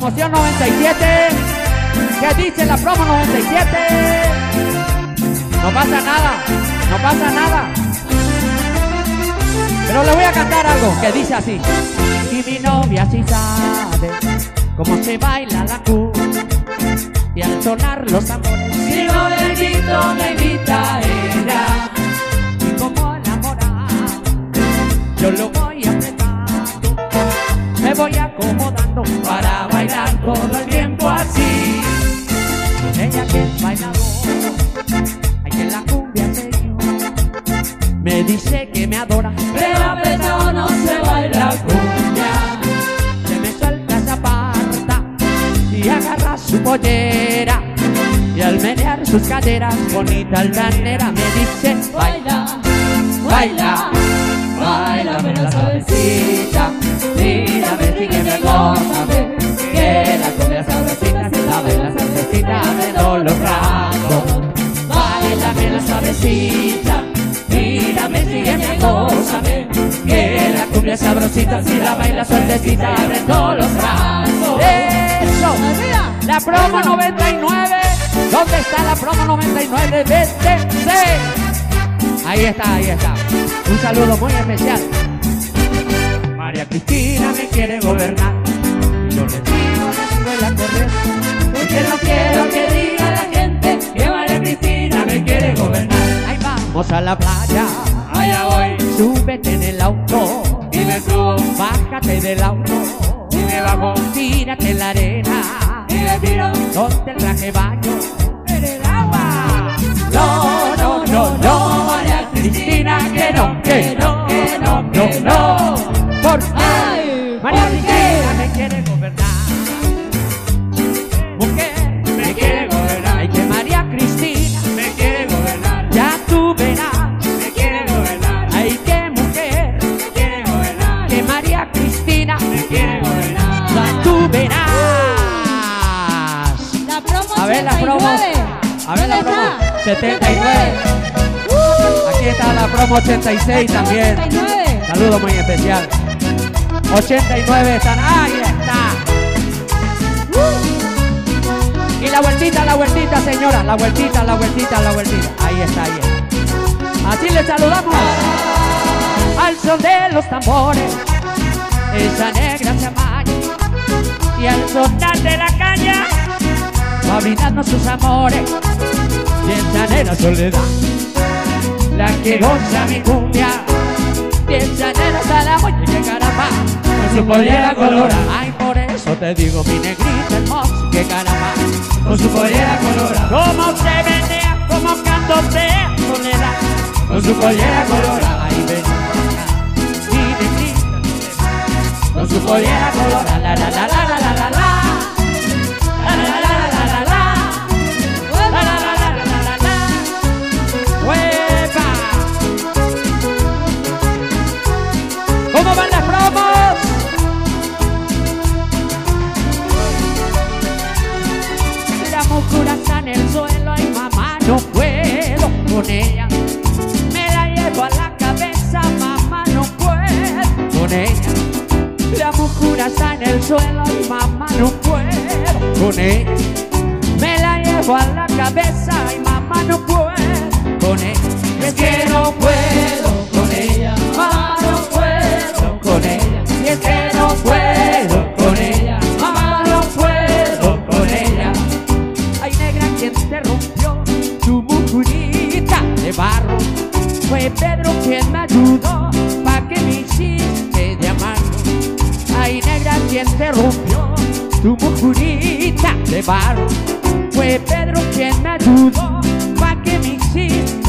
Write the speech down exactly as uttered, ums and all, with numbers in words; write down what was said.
promoción noventa y siete. ¿Qué dice la promo noventa y siete? No pasa nada, no pasa nada. Pero le voy a cantar algo que dice así. Y mi novia sí sabe cómo se baila la cumbia, y al sonar los tambores, si no le grito me invita ella. y como enamorado yo lo voy apretando, me voy acomodando Para bailar todo el tiempo así. ella que es bailadora, ay que la cumbia señor, me dice que me adora, Pero a pecho no se baila cumbia. se me suelta, se aparta y agarra su pollera, y al menear sus caderas, bonita altanera, me dice Baila, baila, bailame la suavecita. Mírame, sígueme, gózame, que la cumbia sabrosita, si la baila suavecita, me doy los brazos. Bailame la suavecita, mírame, sígueme, gózame, que la cumbia sabrosita, si la baila suavecita, abre todos los brazos. eso. La promo noventa y nueve, ¿dónde está la promo noventa y nueve? Véstese. Ahí está, ahí está. Un saludo muy especial. María Cristina me quiere gobernar, y yo le digo, le sigo en la corriente, Porque no quiero que diga la gente que María Cristina me quiere gobernar. ahí vamos a la playa, Allá voy súbete en el auto, y me subo bájate del auto, y me bajo tírate en la arena, y me tiro ponte el traje baño en el agua. No, no, no, no, María Cristina, que no, que no, que no, que no. Por Ay, María ¿por qué? Cristina me quiere gobernar, mujer, Me quiere gobernar, ay que María Cristina, me quiere gobernar, ya tú verás, me quiere gobernar, ay que mujer, me quiere gobernar, que María Cristina, me quiere gobernar. ya tú verás. La promo A ver la promo, ochenta y nueve. a ver la ¿Dónde promo, está? setenta y nueve. Aquí está la promo ochenta y seis La promo también. ochenta y nueve. Saludo muy especial. ochenta y nueve están, ahí está. Y la vueltita, la vueltita, señora, la vueltita, la vueltita, la vueltita. Ahí está, ahí está. Así le saludamos al son de los tambores. Esa negra se amaña, y al sonar de la caña va a brindarnos sus amores. Y esa negra soledad, la que goza mi cumbia, y esa negra está la muelle que caramba, Con su pollera colorada, ay, por eso te digo, mi negrita hermosa, que caramba, con su pollera colorada, cómo se menea, cómo cantotea, soledad, con su pollera colorada, ay, ven acá, mi negrita, con su pollera colorada, la la la la la la la la. La la la la la la la. La la la la la la la la. ¡Huepa! ¿Cómo van las promos? La mucura está en el suelo, ay mamá, no puedo con ella. Me la llevo a la cabeza, mamá, no puedo con ella. La mucura está en el suelo, ay mamá, no puedo con ella. Me la llevo a la cabeza, ay mamá, no puedo con ella. Y es que no puedo con ella, mamá, no puedo con ella. Y es que no puedo con ella, mamá, no puedo con ella. Ay, negra, quien te rompió tu mujerita de barro, fue Pedro quien me ayudó pa' que me hiciste de amargo. Ay, negra, quien te rompió tu mujerita de barro, fue Pedro quien me ayudó pa' que me hiciste